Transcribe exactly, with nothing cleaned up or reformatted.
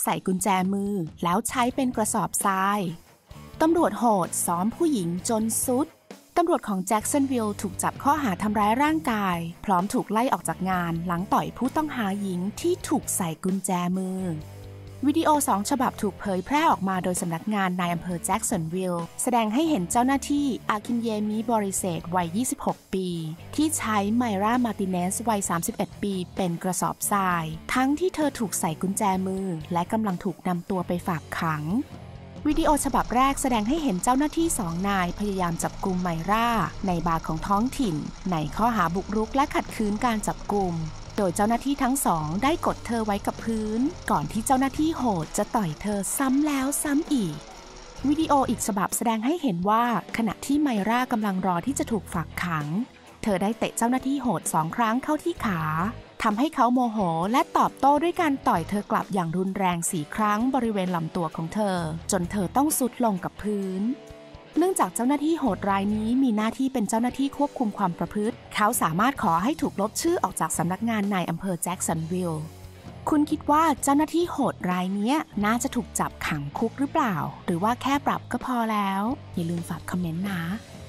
ใส่กุญแจมือแล้วใช้เป็นกระสอบทรายตำรวจโหดซ้อมผู้หญิงจนสุดตำรวจของแจ็คสันวิลล์ถูกจับข้อหาทำร้ายร่างกายพร้อมถูกไล่ออกจากงานหลังต่อยผู้ต้องหาหญิงที่ถูกใส่กุญแจมือวิดีโอสองฉบับถูกเผยแพร่ออกมาโดยสำนักงานนายอำเภอแจ็คสันวิลล์แสดงให้เห็นเจ้าหน้าที่อาคินเยมิบริเซตวัยยี่สิบหกปีที่ใช้ไมรามาร์ติเนสวัยสามสิบเอ็ดปีเป็นกระสอบทรายทั้งที่เธอถูกใส่กุญแจมือและกำลังถูกนำตัวไปฝากขังวิดีโอฉบับแรกแสดงให้เห็นเจ้าหน้าที่สองนายพยายามจับกุมไมราในบาร์ของท้องถิ่นในข้อหาบุกรุกและขัดขืนการจับกุมโดยเจ้าหน้าที่ทั้งสองได้กดเธอไว้กับพื้นก่อนที่เจ้าหน้าที่โหดจะต่อยเธอซ้ำแล้วซ้ำอีกวิดีโออีกฉบับแสดงให้เห็นว่าขณะที่ไมรากำลังรอที่จะถูกฝากขังเธอได้เตะเจ้าหน้าที่โหดสองครั้งเข้าที่ขาทำให้เขาโมโหและตอบโต้ด้วยการต่อยเธอกลับอย่างรุนแรงสี่ครั้งบริเวณลำตัวของเธอจนเธอต้องซุดลงกับพื้นเนื่องจากเจ้าหน้าที่โหดรายนี้มีหน้าที่เป็นเจ้าหน้าที่ควบคุมความประพฤติเขาสามารถขอให้ถูกลบชื่อออกจากสำนักงานในอำเภอแจ็คสันวิลล์คุณคิดว่าเจ้าหน้าที่โหดรายนี้น่าจะถูกจับขังคุกหรือเปล่าหรือว่าแค่ปรับก็พอแล้วอย่าลืมฝากคอมเมนต์นะ